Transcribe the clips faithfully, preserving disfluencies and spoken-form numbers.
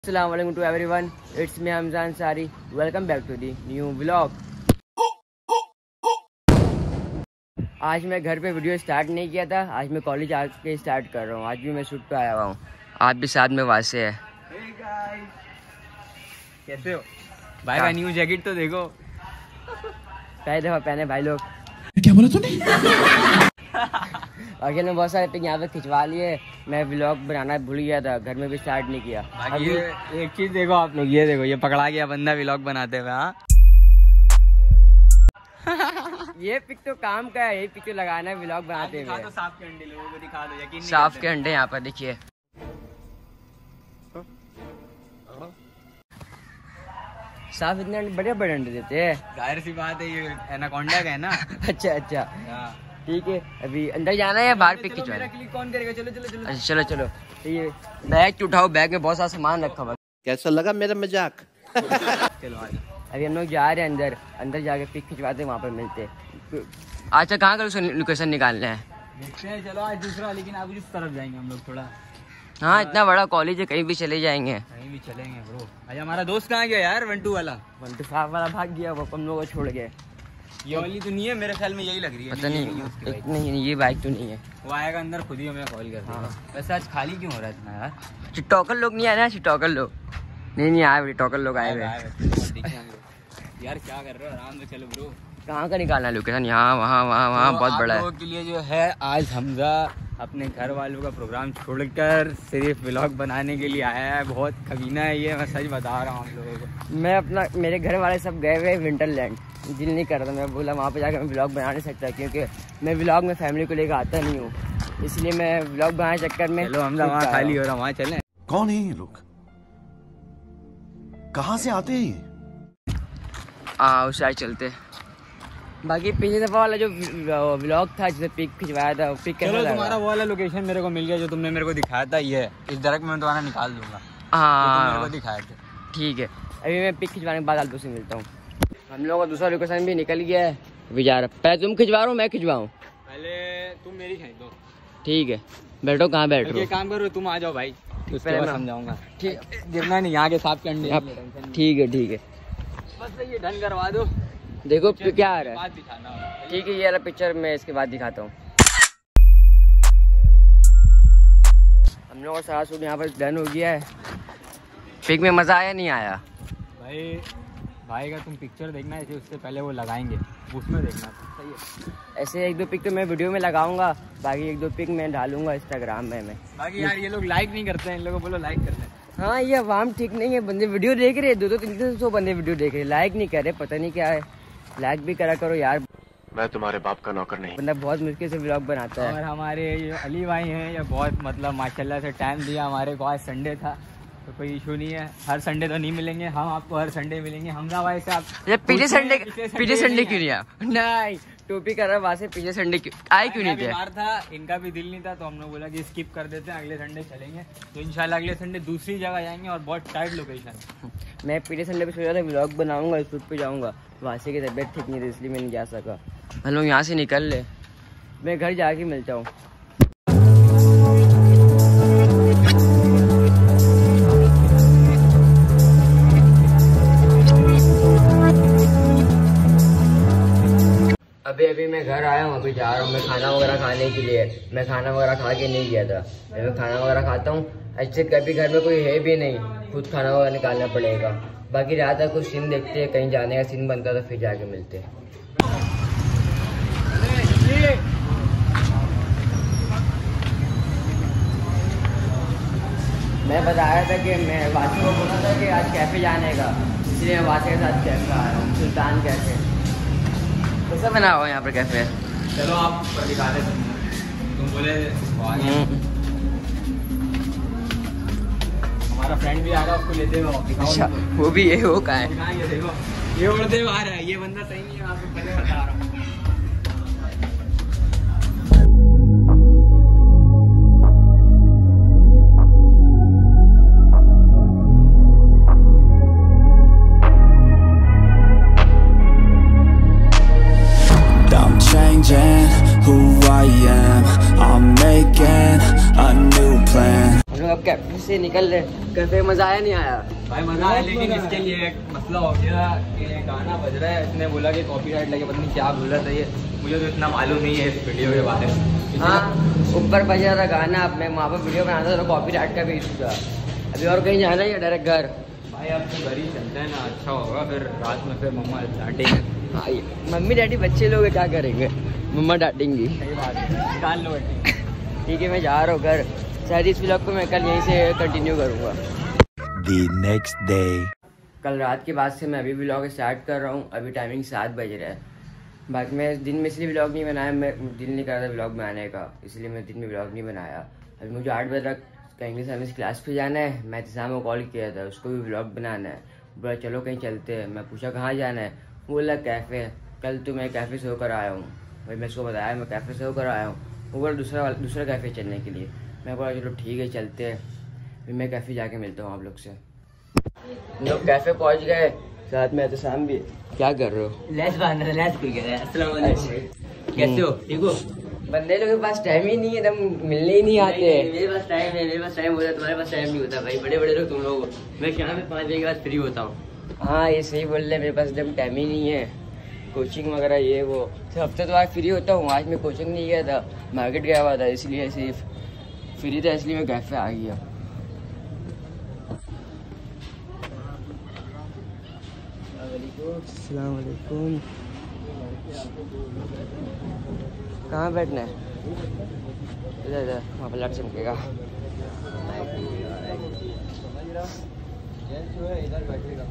Assalamualaikum to everyone. It's me Hamza Ansari. Welcome back to the new vlog. आज मैं घर पे video start नहीं किया था, आज मैं कॉलेज आके स्टार्ट कर रहा हूँ। आज भी मैं शूट पे आया हुआ हूँ। आप भी साथ में वासे है। Hey guys. कैसे हो भाई? का न्यू जैकेट तो देखो, पहले दफा पहने भाई लोग। क्या बोला तूने? आगे ने बहुत सारे पिक यहाँ पे खिंचवा लिए। मैं व्लॉग बनाना भूल गया था, घर में भी स्टार्ट नहीं किया। अभी ये एक चीज देखो आप लोग, ये देखो, ये पकड़ा गया बंदा व्लॉग बनाते हुए। हाँ ये पिक तो काम का है, ये पिक तो लगाना है व्लॉग बनाते हुए। तो सांप के अंडे लोगों को दिखा दो, यकीन नहीं सांप के अंडे यहाँ पर देखिए। सांप इतने बड़े बड़े अंडे देते हैं। जाहिर सी बात है, ये एनाकोंडा का है ना। अच्छा अच्छा ठीक है। अभी अंदर जाना है या बाहर पिक खिंचवाना? क्लिक कौन करेगा? चलो चलो चलो। अच्छा चलो चलो। तो ये बैग उठाओ, बैग में बहुत सारा सामान रखा हुआ। कैसा लगा मेरा मजाक? चलो आज अभी हम लोग जा रहे हैं अंदर, अंदर जाके पिक खिंचवाते हैं, वहाँ पर मिलते हैं। अच्छा कहाँ का लोकेशन निकालना है? देखते हैं, चलो आज दूसरा, लेकिन आगे जिस तरफ जाएंगे हम लोग थोड़ा। हाँ इतना बड़ा कॉलेज है, कहीं भी चले जाएंगे। कहीं भी चलेंगे ब्रो। आज हमारा दोस्त कहाँ गया यार? वंटू वाला। वंटू साहब वाला भाग गया, वो हम लोगों को छोड़ गए। ये वाली तो नहीं है मेरे ख्याल में, यही लग रही है। पता नहीं, एक नहीं ये बाइक तो नहीं है। वो आएगा अंदर, खुद ही हमें कॉल कर देगा। वैसे आज खाली क्यों हो रहा है इतना यार? चिटोकल लोग नहीं आए ना, चिटोकल लोग नहीं नहीं आए, टोकल लोग आए हुए। यार क्या कर रहे हो? आराम से चलो ब्रो। कहाँ का निकालना है लोकेशन? यहाँ वहाँ वहाँ वहाँ बहुत बड़ा है। के लिए जो है, आज हमजा अपने घर वालों का प्रोग्राम छोड़कर सिर्फ व्लॉग बनाने के लिए आया है। बहुत कमीना है ये, मैं सच बता रहा हूँ हम लोगों को। मैं अपना, मेरे घर वाले सब गए हुए विंटरलैंड, दिल नहीं कर रहा। मैं बोला वहाँ पे जाकर मैं व्लॉग बना नहीं सकता, क्योंकि मैं व्लॉग में फैमिली को लेकर आता नहीं हूँ, इसलिए मैं व्लॉग बनाने चक्कर में। चलो हमजा वहाँ खाली हो रहा, वहाँ चलें। कौन है ये लोग? कहाँ से आते हैं? हाँ उस साइड चलते। बाकी पिछले दफा वाला जो व्लॉग था जिसे पिक खिंचवाया था, पिक कैसा लगा? तुम्हारा वो वाला लोकेशन मेरे को मिल गया जो तुमने मेरे को दिखाया था। ये इस दरख्त में तुम्हारा निकाल दूंगा। हाँ मेरे को दिखाया था। ठीक है, अभी मैं पिक खिंचवाने के बाद आलतू से मिलता हूँ। हम लोगों का दूसरा लोकेशन भी निकल गया है। अभी जा रहा, पहले तुम खिंचवा रहा हूँ मैं खिंचवाऊँ? पहले तुम मेरी खींच दो। ठीक है, बैठो। कहाँ बैठ रहे हो? काम करो, तुम आ जाओ भाई, पहले मैं समझाऊंगा। ठीक, गिरना नहीं, यहाँ के सांप के अंडे। ठीक है ठीक है, बस ये ढंग करवा दो। देखो क्या आ रहा है। बात दिखाना। ठीक है, ये वाला पिक्चर मैं इसके बाद दिखाता हूँ। हम लोग का सारा शूट यहाँ पर डन हो गया है। पिक में मजा आया नहीं आया? भाई भाई का तुम पिक्चर देखना है, उससे पहले वो लगाएंगे, उसमें देखना। सही है। ऐसे एक दो पिक तो मैं वीडियो में लगाऊंगा, बाकी एक दो पिक मैं डालूंगा इंस्टाग्राम में। मैं बाकी यार ये लोग लाइक नहीं करते हैं, इन लोगों को बोलो लाइक करते हैं। हाँ ये आवाम ठीक नहीं है, बंदे वीडियो देख रहे, दो दो तीन तीन सौ बंदे वीडियो देख रहे, लाइक नहीं कर रहे, पता नहीं क्या है। लाइक भी करा करो यार। मैं तुम्हारे बाप का नौकर नहीं। बंदा बहुत मुश्किल से व्लॉग बनाता है। और हमारे ये अली भाई हैं, ये बहुत मतलब माशाल्लाह से टाइम दिया हमारे को। आज संडे था तो कोई इशू नहीं है, हर संडे तो नहीं मिलेंगे हम आपको, हर संडे मिलेंगे। हमजा भाई से आप पिछले संडे पिछले संडे क्यों नहीं आया? नहीं टोपी कर रहा वहाँ से, पिछले संडे आए क्यों नहीं थे? बीमार था, इनका भी दिल नहीं था, तो हम लोग बोला कि स्किप कर देते हैं, अगले संडे चलेंगे। तो इंशाल्लाह अगले संडे दूसरी जगह जाएंगे और बहुत टाइट लोकेशन। मैं पिछले संडे पे सोचा था व्लॉग बनाऊंगा, शूट पे जाऊंगा, वासी की तबीयत ठीक नहीं थी इसलिए मैं नहीं जा सका। हम लोग यहाँ से निकल ले, मैं घर जाके मिलता हूँ। अभी अभी मैं घर आया हूँ, अभी जा रहा हूँ मैं खाना वगैरह खाने के लिए। मैं खाना वगैरह खा के नहीं गया था, मैं खाना वगैरह खाता हूँ। अच्छे कभी घर में कोई है भी नहीं, खुद खाना वगैरह निकालना पड़ेगा। बाकी रात का कुछ सीन देखते हैं, कहीं जाने का सीन बनता तो फिर जाके मिलते हैं। मैं बताया था कि मैं वासी को बोला था कि आज कैफे जाने का, इसलिए मैं वासी के साथ कैफे आ रहा हूँ, सुल्तान कैफे। कैसा बना हुआ यहाँ पर कैफे? चलो आप ऊपर दिखा दे, तुम बोले हमारा फ्रेंड भी आ रहा है, उसको लेते हो। अच्छा वो भी ये हो का है? ये देखो, ये उड़ते आ रहा है, ये बंदा सही नहीं है, आपको पहले बता रहा हूँ। लोग कैफे से निकल रहे। कैफे मजा आया नहीं आया भाई? मजा आया, लेकिन इसके लिए एक मसला हो गया कि गाना बज रहा है, इसने बोला कि कॉपीराइट लगे, पता नहीं क्या बोला था ये, मुझे तो इतना मालूम नहीं है इस वीडियो के बारे में। हाँ, ऊपर बज रहा था गाना, अब मैं वहाँ पर वीडियो बनाता था तो कॉपीराइट का भी इशू था। अभी और कहीं जाना है या डायरेक्ट घर? भाई अब तो घर ही चलते हैं ना, अच्छा होगा, फिर रात में फिर मम्मा डांटेंगे। हाँ, मम्मी डैडी बच्चे लोग क्या करेंगे, मम्मा डांटेंगी। सही बात है, निकाल लो बेटी। ठीक है, मैं जा रहा हूँ घर। शायद इस व्लॉग को मैं कल यहीं से कंटिन्यू करूँगा। The next day. कल रात के बाद से मैं अभी व्लॉग स्टार्ट कर रहा हूँ। अभी टाइमिंग सात बज रहा है। बाकी मैं दिन में इसलिए व्लॉग नहीं बनाया, मैं दिल नहीं कर रहा था व्लॉग बनाने का, इसलिए मैं दिन में व्लॉग नहीं बनाया। अभी मुझे आठ बजे तक इंग्लिश सर्विस क्लास पे जाना है। मैं शाम को कॉल किया था, उसको भी व्लॉग बनाना है। बोला चलो कहीं चलते हैं। मैं पूछा कहाँ जाना है, बोला कैफ़े। कल तो मैं कैफ़े से होकर आया हूँ। भाई मैं उसको बताया मैं कैफ़े से होकर आया हूँ। वो बोला दूसरा दूसरा कैफ़े चलने के लिए। मैं बोला चलो ठीक है चलते हैं। फिर मैं कैफ़े जाके मिलता हूँ आप लोग से। हम लोग कैफ़े पहुँच गए, साथ में एहतसाम भी। क्या कर रहे हो? लैस बांध रहे, लैस खुल गया। अस्सलाम वालेकुम, कैसे हो? ठीक हो? बंदे लोगों के पास टाइम ही नहीं है, एकदम मिलने ही नहीं आते। मेरे पास टाइम है, मेरे पास टाइम होता है, तुम्हारे पास टाइम नहीं होता भाई। बड़े बड़े लोग तुम लोग, मैं शाम में पाँच बजे के बाद फ्री होता हूँ। हाँ ये सही बोल रहे, मेरे पास एकदम टाइम ही नहीं है। कोचिंग वगैरह ये वो, तो हफ्ते तो आज फ्री होता हूँ। आज मैं कोचिंग नहीं गया था, मार्केट गया हुआ था, इसलिए सिर्फ फ्री था, इसलिए मैं कैफ़े आ गया। अस्सलाम वालेकुम। कहाँ बैठना है? इधर इधर, वहाँ पर लाइट चमकेगा। इधर बैठेगा।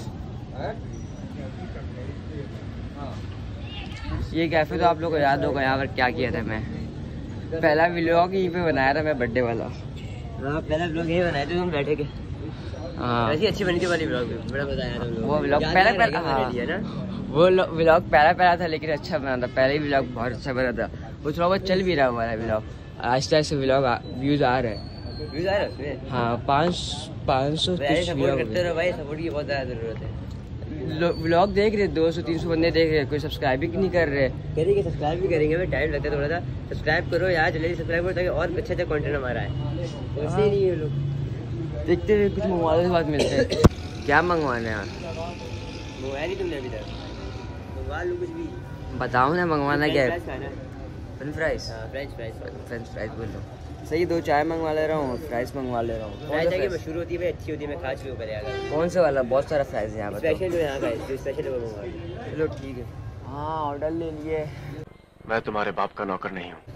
ये कैफ़े तो आप लोगों को याद होगा, यहाँ पर क्या किया था मैं। पहला व्लॉग यहीं पे बनाया था मैं, बर्थडे वाला। हाँ पहला व्लॉग यही बनाए थे, तुम बैठे के। हाँ ऐसी अच्छी बनी थी वाली व्लॉग भी, बड़ा मजा आया था वो व्लॉग पहला पहला। हाँ ना, वो व्लॉग पहला पहला था, लेकिन अच्छा बना था। पहले ही व्लॉग बहुत अच्छा बना था। वो थोड़ा बहुत चल भी रहा हमारा vlog. Aahista Aahista vlog views आ रहे हैं। व्यूज आ रहे हैं? हाँ, पाँच पाँच सौ सपोर्ट करते रहो भाई, सपोर्ट की बहुत ज़्यादा ज़रूरत है। व्लॉग देख रहे, दो सौ तीन सौ बंदे देख रहे, कोई सब्सक्राइब भी नहीं कर रहे। करेंगे, सब्सक्राइब भी करेंगे, मैं टाइम लगता है थोड़ा सा। सब्सक्राइब करो यार, जल्दी सब्सक्राइब करो ताकि और अच्छा अच्छा कंटेंट हमारा है। सोचते ही नहीं है लोग। देखते हुए कुछ मंगवाने के बाद मिलते हैं। क्या मंगवाना है? मंगवाया नहीं तुमने अभी तक? मंगवा लो कुछ भी। बताओ ना मंगवाना क्या है? French fries. हाँ फ्रेंच फ्राइज। फ्रेंच फ्राइज बोल लो। सही, दो चाय मंगवा ले रहा हूँ, फ्राइज मंगवा ले रहा हूँ। फ्राइज आगे मशहूर होती है भाई, अच्छी होती है, मैं खा चुकी हूँ पहले। अगर कौन से वाला? बहुत सारा फ्राइज है यहाँ पर। स्पेशल जो यहाँ का है, जो स्पेशल है वो मंगवा। चलो ठीक है। हाँ ऑर्डर ले लिए। मैं तुम्हारे बाप का नौकर नहीं हूँ।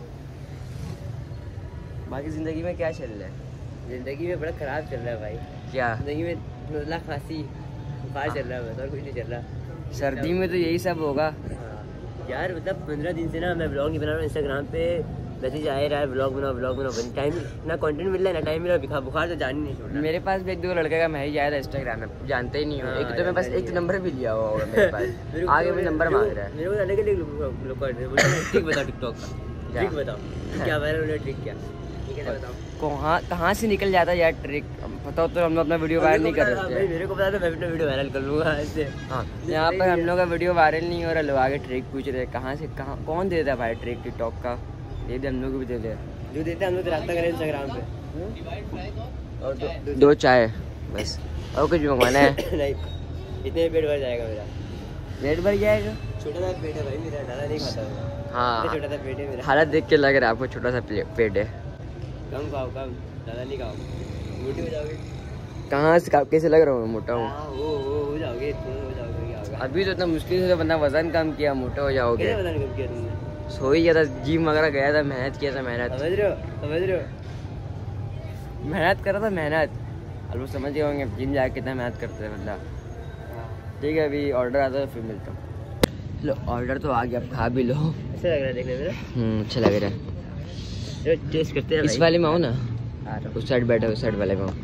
बाकी जिंदगी में क्या चल रहा है? जिंदगी में बड़ा खराब चल रहा है भाई। क्या? जिंदगी में नज़ला खांसी बुखार चल रहा है बस, और कुछ नहीं चल रहा। सर्दी में तो यही सब होगा। हाँ यार, मतलब पंद्रह दिन से ना मैं ब्लॉग नहीं बना रहा हूँ। इंस्टाग्राम पे मैसेज आ रहा है ब्लॉग बनाओ ब्लॉग बनाओ, टाइम ना कंटेंट मिल रहा है ना टाइम मिल रहा है। बुखार बुखार तो जान ही नहीं छोड़ रहा। मेरे पास भी एक दो लड़के का मैसेज आया था इंस्टाग्राम में, जानते ही नहीं हो। हाँ, एक तो मैं बस एक नंबर भी लिया हुआ होगा मेरे पास। आगे भी नंबर मांग रहा है। मेरे को अलग अलग लोग ट्रिक बताओ टिकटॉक का, ट्रिक बताओ क्या वायरल हो रहा है, ट्रिक क्या ठीक है बताओ। कहाँ कहाँ से निकल जाता है यार ट्रिक? पता हो तो हम लोग अपना वीडियो वायरल नहीं कर सकते। मेरे को पता था, मैं अपना वीडियो वायरल कर लूँगा ऐसे। हाँ, यहाँ पर हम लोग का वीडियो वायरल नहीं हो रहा, लोग आगे ट्रिक पूछ रहे हैं। कहाँ से कहाँ कौन देता है भाई ट्रिक टिकटॉक का? दे दे, हम लोग भी दे दे। जो देते हैं हम लोग रास्ता करें इंस्टाग्राम पे। और दो, दो चाय बस, और कुछ मंगवाना है? नहीं, इतने पेट भर जाएगा मेरा। पेट भर जाएगा? छोटा सा पेट है भाई मेरा, ज़्यादा नहीं खाता मैं। हाँ, छोटा सा पेट है मेरा। हालत देख के लग रहा है आपको छोटा सा पेट है। कम खाओ, कम, ज़्यादा नहीं खाओ, मोटे हो जाओगे। कहाँ से कैसे लग रहा हूँ मोटा हूँ? हाँ वो वो हो जाओगे, थोड़ा हो जाओगे, क्या होगा? अभी तो इतना मुश्किल से बंदा वजन कम किया, मोटा हो जाओगे। कैसे पता नहीं कब किया तुमने? सो ही गया था, जिम वगैरह गया था, मेहनत किया था, मेहनत समझ रहे हो, समझ रहे हो? मेहनत कर रहा था, मेहनत। अब लोग समझ गए होंगे जिम जाके कितना मेहनत करते हैं मतलब। ठीक है, अभी ऑर्डर आता है फिर मिलता हूँ। लो ऑर्डर तो आ गया, अब खा भी लो। अच्छा लग रहा है देखने में। हम्म, अच्छा लग रहा है। चलो टेस्ट करते हैं। इस वाले में हो ना, आ रहा हूँ। उस साइड बैठे, उस साइड वाले में हो।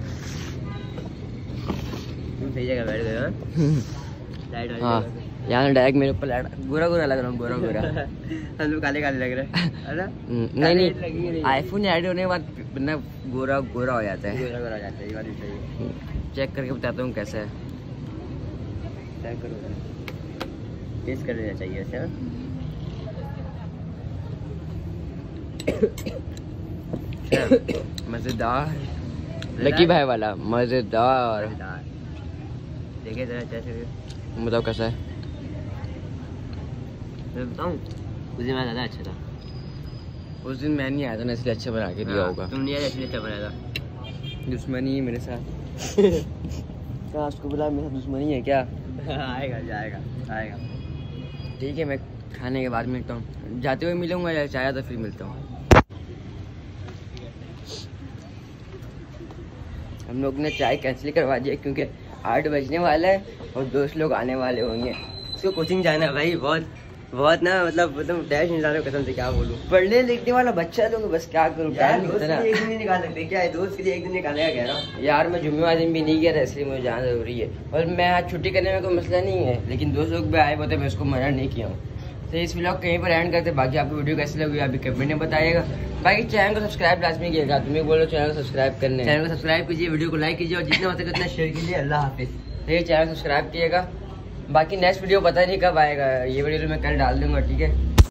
तुम सही जगह बैठ गए हो। लाइट वाली हाँ, जगह। यहाँ डायरेक्ट मेरे ऊपर लाइट, गोरा गोरा लग रहा हूँ, गोरा गोरा। हम लोग काले काले लग रहे हैं, है ना? नहीं नहीं, आईफोन ऐड होने के बाद बंदा गोरा गोरा हो जाता है। गोरा गोरा हो जाता है, ये बात भी सही है। चेक करके बताता हूँ कैसा है। चेक करो, टेस्ट कर लेना चाहिए ऐसे। मज़ेदार। लकी भाई वाला मजेदार। देखिए जरा जैसे बताओ कैसा है? मैं बताऊँ उस दिन ज़्यादा अच्छा था। उस दिन मैं नहीं आया था ना, इसलिए अच्छा बना के दिया होगा। तुम नहीं आया इसलिए अच्छा बनाया था। दुश्मनी है मेरे साथ। क्या उसको बुला, मेरा दुश्मनी है क्या? आएगा जाएगा आएगा। ठीक है, मैं खाने के बाद मिलता हूँ। जाते हुए मिलूंगा या चाहे तो फिर मिलता हूँ। हम लोग ने चाय कैंसिल करवा दिया क्योंकि आठ बजने वाला है और दोस्त लोग आने वाले होंगे। उसको कोचिंग जाना है भाई, बहुत बहुत ना मतलब मतलब डैश इंसान को कसम से क्या बोलूं। पढ़ने लिखने वाला बच्चा तो बस क्या करूँ, यार दोस्त के लिए एक दिन नहीं निकाल सकते क्या है? दोस्त के लिए एक दिन निकालने का कह रहा हूँ यार। मैं जुम्मे वाले दिन भी नहीं गया था, इसलिए मुझे जाना जरूरी है। और मैं आज छुट्टी करने में कोई मसला नहीं है, लेकिन दोस्त लोग भी आए हुए थे, मैं उसको मना नहीं किया हूँ। तो इस व्लॉग कहीं पर एंड करते। बाकी आपको वीडियो कैसी लगी अभी कमेंट में बताइएगा। बाकी चैनल को सब्सक्राइब लाजमी कीजिएगा। तुम्हें बोलो चैनल को सब्सक्राइब करने, चैनल को सब्सक्राइब कीजिए, वीडियो को लाइक कीजिए और जितना हो सके उतना शेयर कीजिए। अल्लाह हाफिज़। ये चैनल सब्सक्राइब कीजिएगा। बाकी नेक्स्ट वीडियो पता नहीं कब आएगा, ये वीडियो तो मैं कल डाल दूंगा, ठीक है।